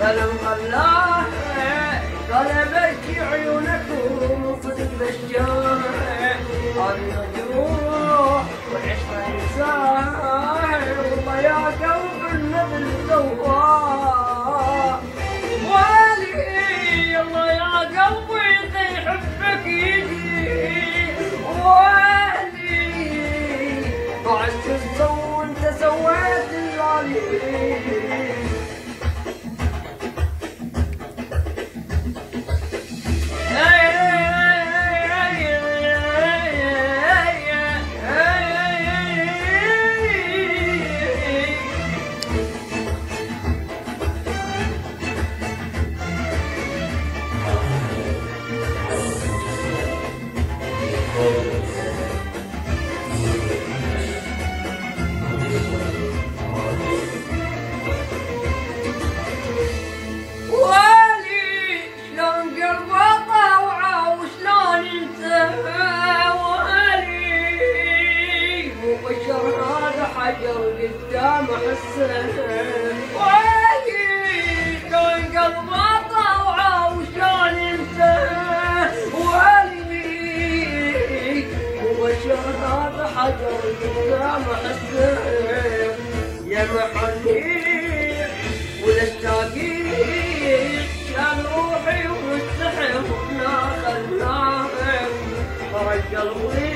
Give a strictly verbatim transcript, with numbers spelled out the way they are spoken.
سلام الله طلبت عيونكم صدق بالشام هذه الجروح والعشرة انسان والله يا قلب النبل سواه والي الله يا قلبي يحبك يجي والي وعشت تسوي وانت سويت الغالي حجر قدام حسن ويلي شلون قلبه طوعه وشلون انتهى ويلي وبشر هذا حجر قدام حسن يا محنين والاشتاقين كان روحي ومستحيل ونا خلناه فرج قلبي